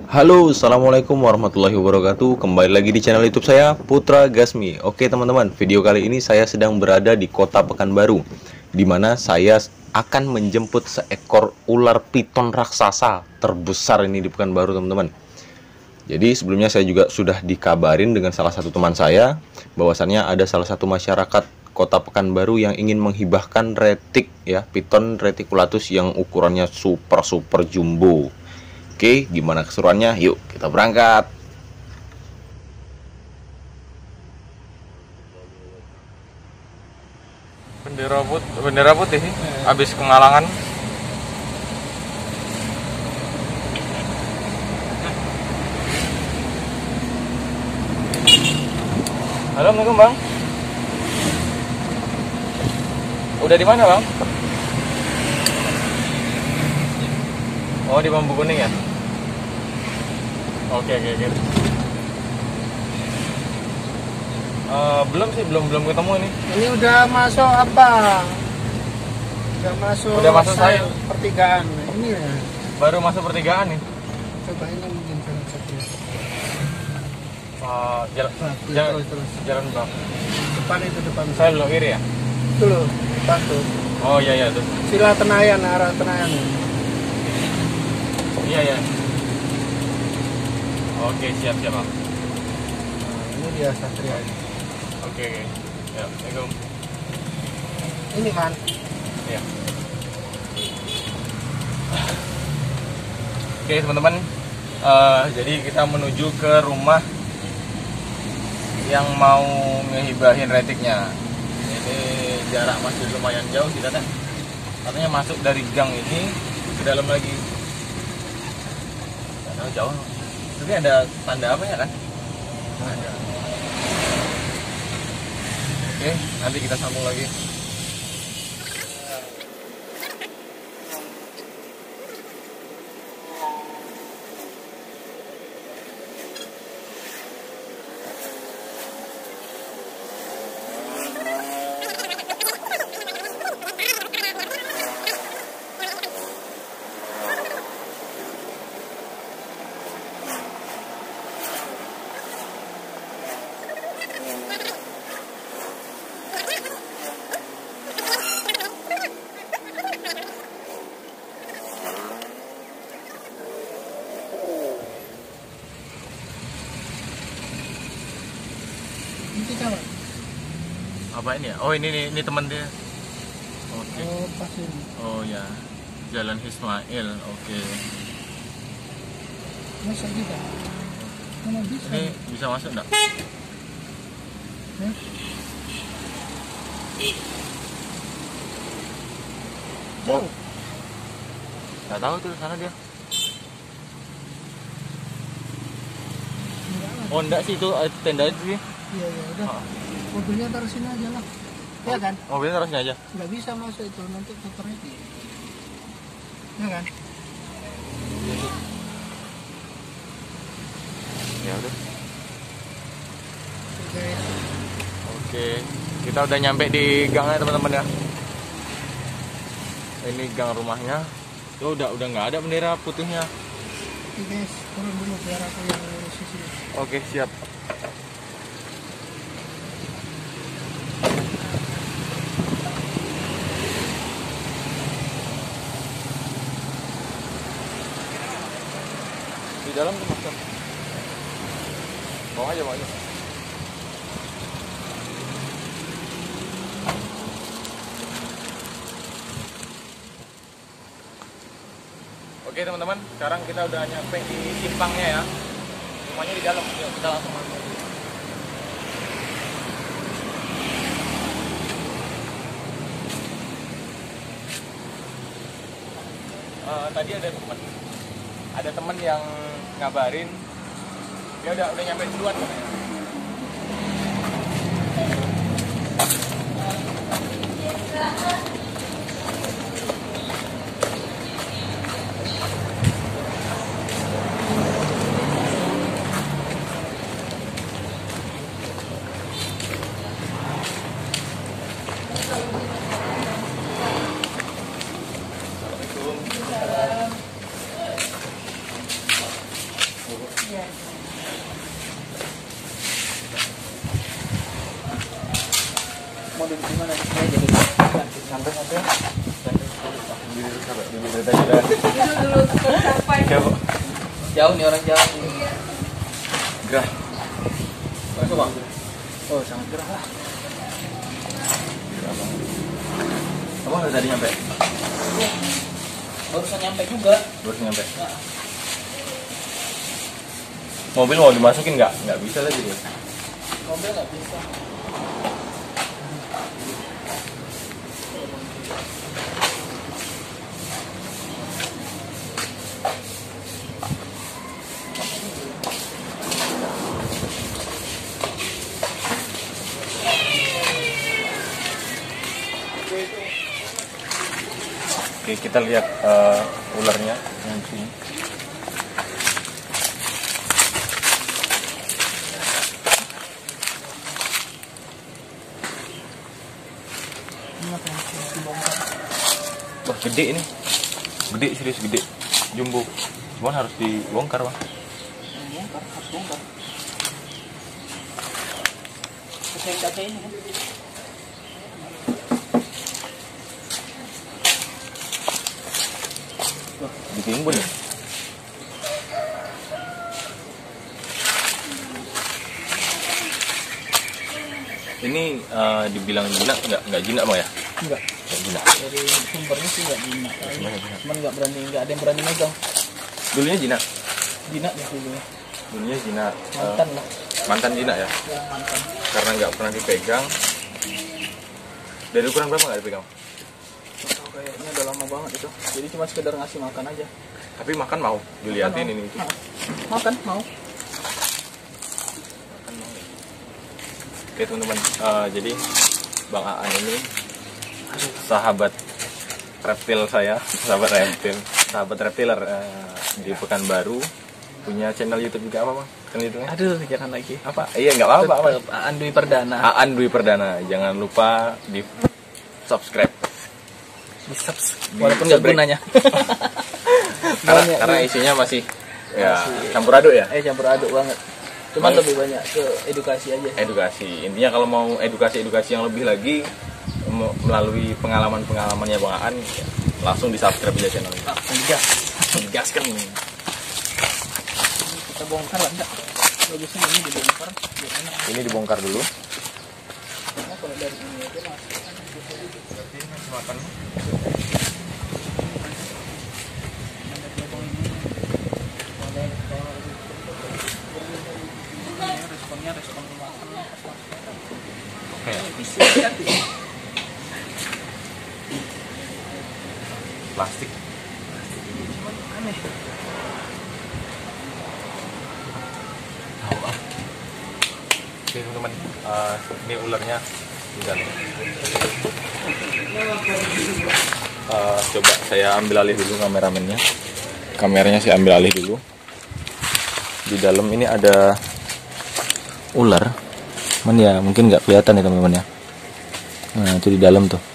Halo, assalamualaikum warahmatullahi wabarakatuh. Kembali lagi di channel YouTube saya, Putra Gasmi. Oke teman-teman, video kali ini saya sedang berada di kota Pekanbaru, di mana saya akan menjemput seekor ular piton raksasa terbesar ini di Pekanbaru, teman-teman. Jadi sebelumnya saya juga sudah dikabarin dengan salah satu teman saya, bahwasannya ada salah satu masyarakat kota Pekanbaru yang ingin menghibahkan retik ya, piton reticulatus yang ukurannya super jumbo. Oke, gimana keseruannya? Yuk, kita berangkat. Bendera putih habis Kengalangan. Halo, Assalamualaikum Bang. Udah di mana Bang? Oh, di Bambu Kuning ya? Oke. Belum sih, belum ketemu ini. Ini udah masuk apa? Udah masuk saya. pertigaan. Ini ya. Baru masuk pertigaan nih. Coba ini mungkin jalan satu. Jalan Bang. Depan itu depan. Saya belok kiri ya? Itu loh, depan tuh. Oh iya tuh. Sila Tenayan, arah Tenayan. Iya. Oke, siap Bang. Nah, ini dia Satria ini. Oke. Ya, Assalamualaikum. Ini kan. Iya. Oke teman-teman, jadi kita menuju ke rumah yang mau ngehibahin retiknya. Ini jarak masih lumayan jauh sih kan. Katanya masuk dari gang ini ke dalam lagi. Nggak tahu jauh. Tapi ada tanda apa ya kan? Ada. Oke, nanti kita sambung lagi. Ini kawan. Apa ini ya? Oh ini teman dia. Oke. Oh, pas ini. Oh ya, Jalan Ismail. Oke. Masuk juga. Mana bisa? Ini bisa masuk enggak? Eh? Jauh. Nggak tahu tuh sana dia. Oh enggak sih, itu tenda itu sih. Iya, udah. Mobilnya taruh sini aja lah. Ya kan? Mobilnya taruh sini aja. Nggak bisa masuk itu, nanti kotornya di. Ya kan? Ya udah. Oke. Oke, kita udah nyampe di gangnya teman-teman ya. Ini gang rumahnya. Oh, udah nggak ada bendera putihnya. Oke guys, turun dulu biar aku yang ngurus di sini. Oke, siap. Di dalam tuh masker. Bawa aja. Oke teman-teman, sekarang kita udah nyampe di simpangnya ya. Rumahnya di dalam, yuk kita langsung masuk. Tadi ada teman yang ngabarin, dia udah nyampe duluan katanya. Mau duduk di mana? Saya jadi Santai-santai. jauh nih orang jauh. Gerah. Masuk bang. Oh sangat gerah lah. Abang udah tadi nyampe? Barusan nyampe juga. Baru nyampe. Mobil mau dimasukin nggak? Nggak bisa tadi dia. Mobil nggak bisa. Oke, kita lihat ularnya yang di sini. Wah, gede ini. Gede, serius gede. Jumbo. Cuman harus dibongkar, Bang. Bongkar, harus bongkar. Kaca ini kan. Ditimbun ya? Ini dibilang jinak nggak jinak Bang ya? Enggak. Nggak jinak. Dari sumbernya sih nggak jinak. Cuman nggak ada yang berani megang. Dulunya jinak. Jinak ya dulunya. Dulunya jinak. Mantan lah. Mantan jinak ya? Ya mantan. Karena nggak pernah dipegang. Dari ukuran berapa nggak dipegang? Oh, kayaknya udah lama banget itu. Jadi cuma sekedar ngasih makan aja. Tapi makan mau diliatin Makan ini itu. Makan mau. Oke teman-teman, jadi Bang Aan ini sahabat reptil saya, sahabat reptiler di Pekanbaru, punya channel YouTube juga apa Bang? Channel YouTube-nya? Aduh, jangan lagi. Apa? Iya nggak apa-apa. Apa? Aan Dwi Perdana. Aan Dwi Perdana, jangan lupa di subscribe. Walaupun nggak Subscribe. gunanya. Karena isinya masih ya campur aduk ya. Campur aduk banget. Cuman lebih banyak ke edukasi aja. Edukasi. Intinya kalau mau edukasi yang lebih lagi melalui pengalamannya Bang Aan, ya, langsung di subscribe aja channel ini. Digaskan ini. Kita bongkar lah enggak? Bagusnya ini dibongkar. Biar enak. Ini dibongkar dulu. Nah, kalau dari ini aja masuk. Makan. Respon makan. Plastik. Aneh. Oke teman-teman, ini ularnya di dalam. Coba saya ambil alih dulu kameramennya. Kameranya saya ambil alih dulu. Di dalam ini ada ular. Ya mungkin nggak kelihatan ya teman-teman ya. Nah itu di dalam tuh.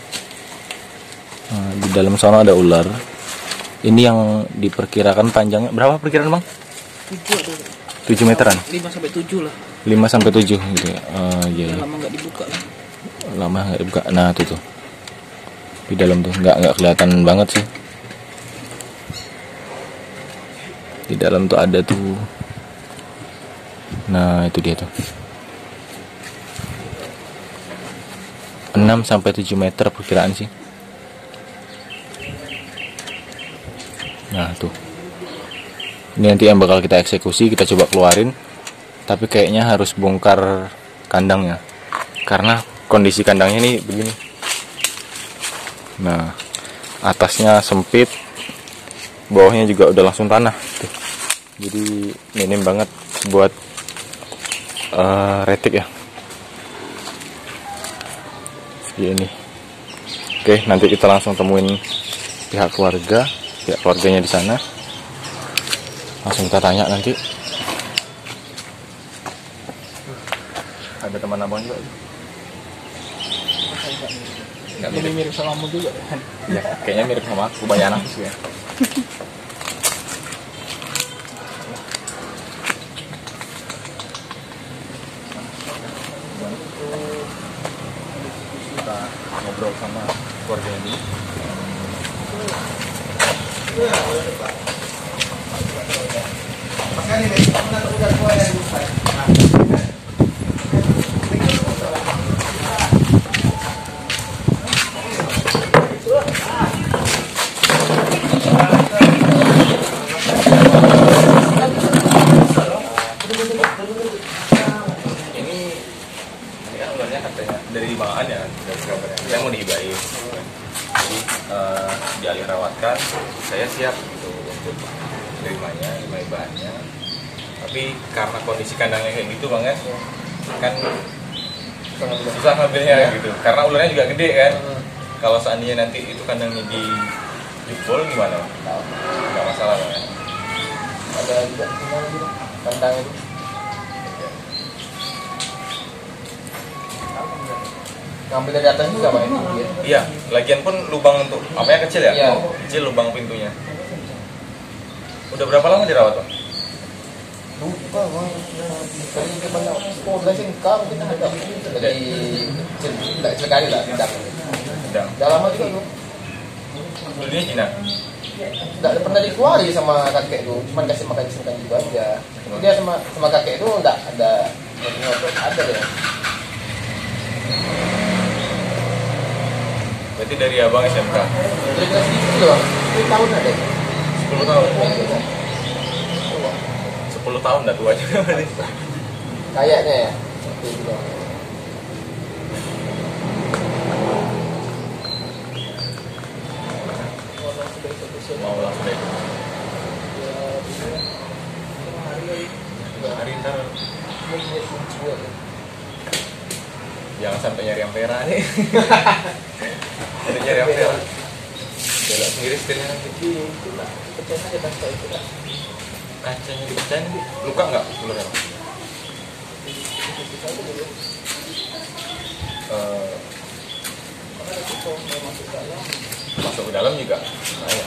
Nah, di dalam sana ada ular. Ini yang diperkirakan panjangnya berapa perkiraan Bang? 7 meteran. 5 sampai 7 lah. 5 sampai 7 gitu ya. Iya. Lama nggak dibuka lah. Lama nggak dibuka. Nah tuh. Di dalam tuh nggak kelihatan banget sih. Di dalam tuh ada tuh. Nah itu dia tuh. 6 sampai 7 meter perkiraan sih. Nah tuh. Ini nanti yang bakal kita eksekusi, kita coba keluarin. Tapi kayaknya harus bongkar kandangnya. Karena kondisi kandangnya ini begini. Nah, atasnya sempit. Bawahnya juga udah langsung tanah tuh. Jadi minim banget buat retik ya. Segini. Oke, nanti kita langsung temuin pihak keluarganya di sana. Langsung kita tanya nanti. Ada teman abang juga. Nggak Ini mirip sama kamu juga kan? Ya, kayaknya mirip sama aku, banyak anak sih ya. Dari bahan ya, dari kabarnya saya mau dihibahin, jadi dialih rawatkan, saya siap gitu untuk terimanya, terima bahannya. Tapi karena kondisi kandangnya kayak gitu bang ya, kan susah ngambilnya gitu, karena ularnya juga gede kan. Kalau seandainya nanti itu kandangnya jebol gimana? Nggak masalah bang ya. Ada juga kandang itu. Ngambil dari atas juga Pak? Iya, lagian pun lubang untuk apanya kecil ya? Iya. Kecil lubang pintunya. Udah berapa lama dirawat Pak? Lupa Bang. Dari banyak polres income kita ada dari kecil, tidak kecil kali lah. Udah lama juga tuh. Belinya Cina? Tidak pernah dikeluari sama kakek tuh, cuma kasih makan juga aja. Dia sama kakek itu enggak ada ada deh. Berarti dari abang SMK? Dari kelas itu loh, 10 tahun ada. 10 tahun? 10 tahun dah tua juga berarti. Kayaknya ya. Mau langsung deh. Hari ntar jangan sampai nyari ampera nih. Nyari ampera. Belok sendiri setirnya nanti. Pecahin aja kaca itu lah. Kacanya dipecahin nanti. Luka nggak ularnya? Masuk ke dalam juga. Nah,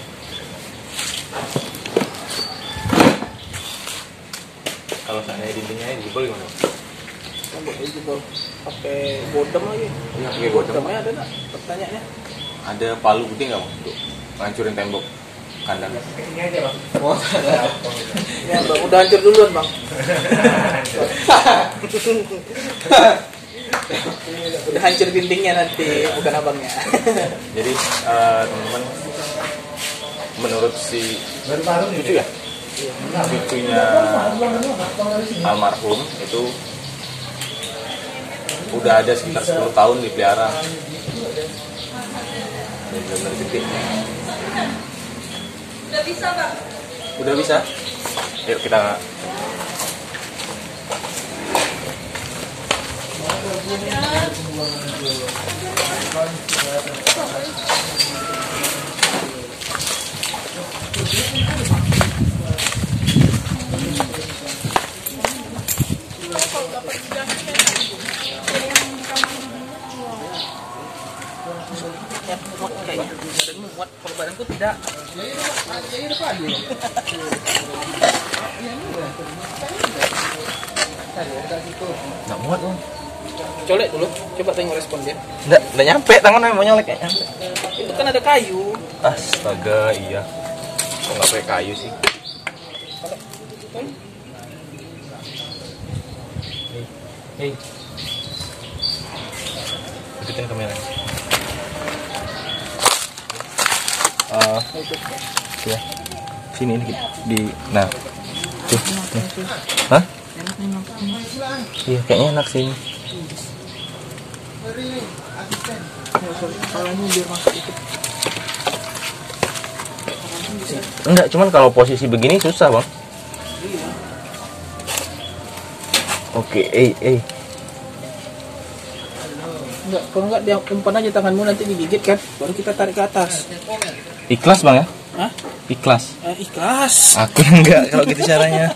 kalau seandainya dindingnya jebol gimana? Jebol pakai bodem lagi. Iya, pakai bodem. Bodemnya ada nggak? Pertanyaannya. Ada palu gede nggak Bang untuk ngancurin tembok kandang? Ini aja Bang. Oh, ya, udah hancur duluan Bang. Udah hancur dindingnya nanti, bukan abangnya. Jadi teman-teman, menurut si cucu ya, cucunya almarhum itu udah ada sekitar 10 tahun dipelihara. Benar-benar gede. Udah bisa Pak? Udah bisa. Yuk kita Muat kayaknya. Badanmu muat, kalau badanku tidak. nggak muat Bang. Colek dulu, coba tengok respon dia. Nggak nyampe tangannya, mau nyolek kayak nyampe. Itu kan ada kayu. Astaga, iya. Kok nggak pakai kayu sih? Hei. Deketin kameranya. Ya. Sini ini di nah. Tuh. Hah? Iya, kayaknya enak sih. Enggak, cuman kalau posisi begini susah, Bang. Oke, Enggak, kalau enggak dia umpan aja tanganmu nanti digigit kan, baru kita tarik ke atas. Ikhlas, Bang ya? Hah? Ikhlas. Ikhlas. Aku enggak kalau gitu caranya.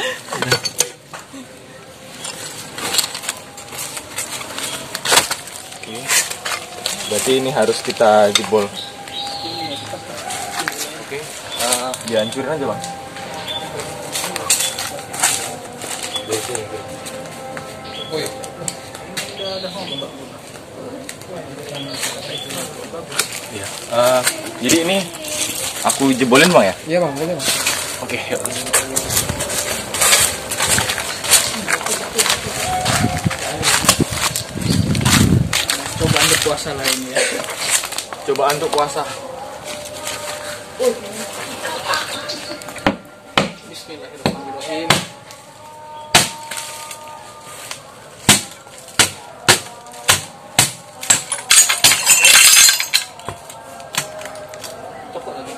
Oke. Berarti ini harus kita jebol. Oke. Dihancurin aja, Bang. Iya. Jadi ini aku jebolin, Bang ya? Iya Bang, boleh Bang. Oke, yuk. puasa lah ini ya. Cobaan untuk puasa. Bismillahirrahmanirrahim. Cokok lagi.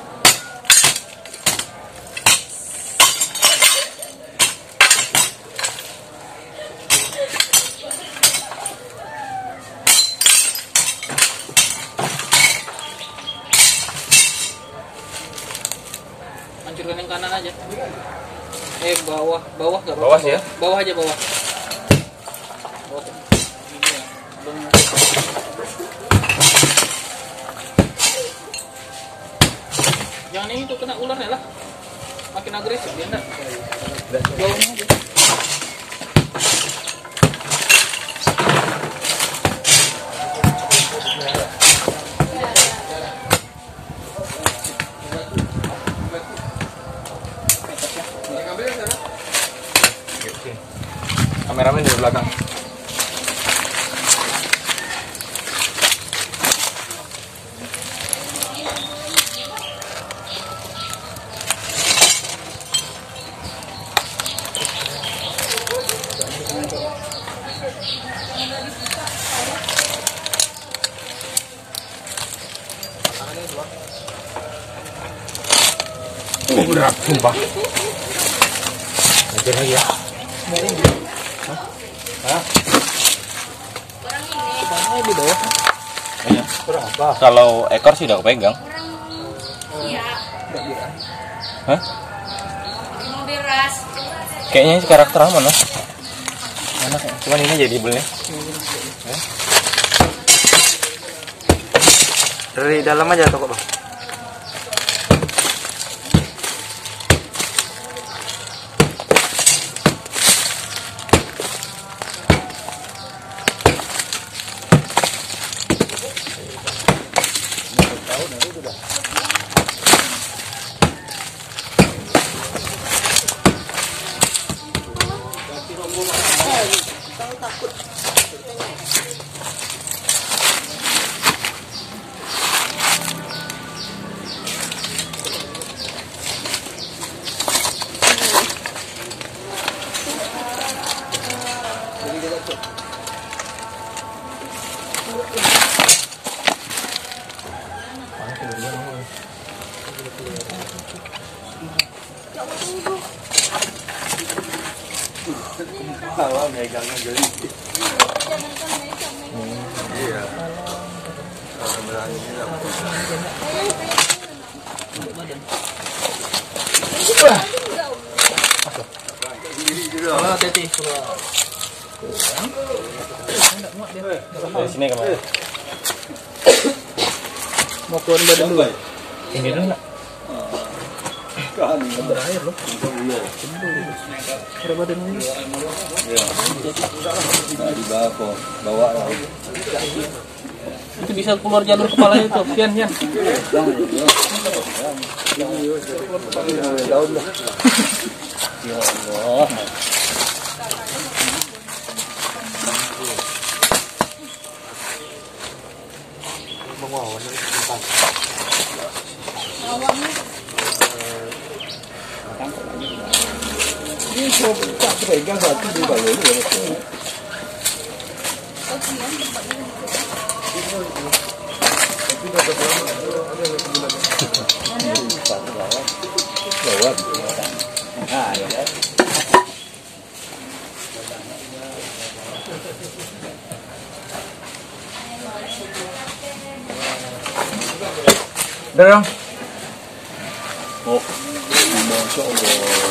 Hancurkan yang kanan aja. Bawah gak apa-apa. Bawah sih ya? Bawah aja bawah. Bawah. Ini ya. Jangan ini tuh kena ularnya lah. Makin agresif dia enggak. Jauhnya aja. Kameramen di belakang. Berat, sumpah. Lanjut lagi ya. Orangnya di bawah. Iya. Kurang apa? Kalau ekor sih udah kepegang. Iya, Hah? mau beras. Kayaknya si karakter mana? Mana kayak? Cuman ini jadi belnya. Dari dalam aja toko bang. Kalau megangnya geli. Iya. Sebenarnya ini enggak Oh, hati-hati. Dari sini kemana? Mau keluar badan dulu. Ini dulu nggak? Berair loh. Ada badan ini. bawa Itu bisa keluar jalur kepala itu. Pian. Ya Allah. Ini tak pegang satu di bawah ini ya. Dorong. Oh, masya Allah.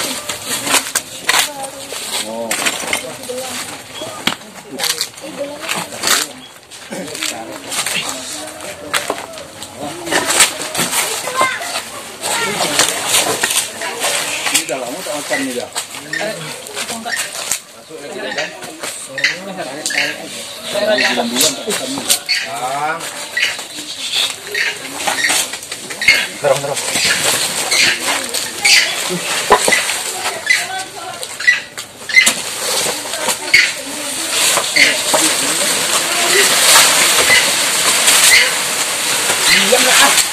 Oh. Ini dah lama tak makan ni dah. Masuk lagi kan? Dorong. Diam lah ah.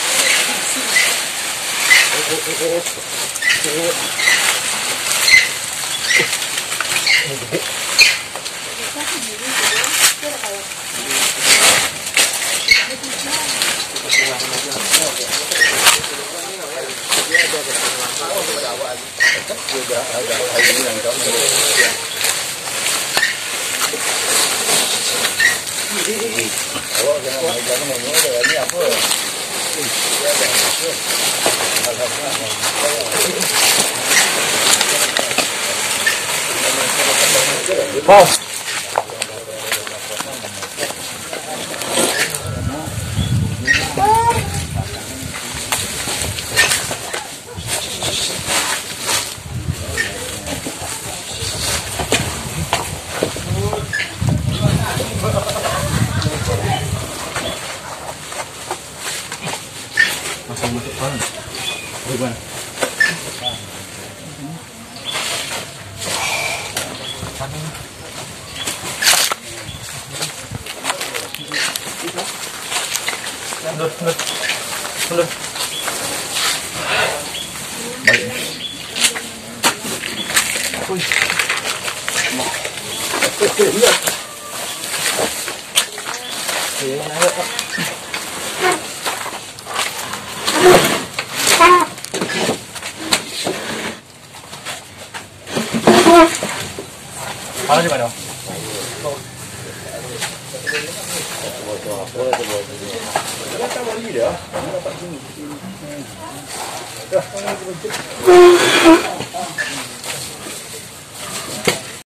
Wow. Langsung masuk pan. Gimana? Mundur. Baik. Kalau di mana?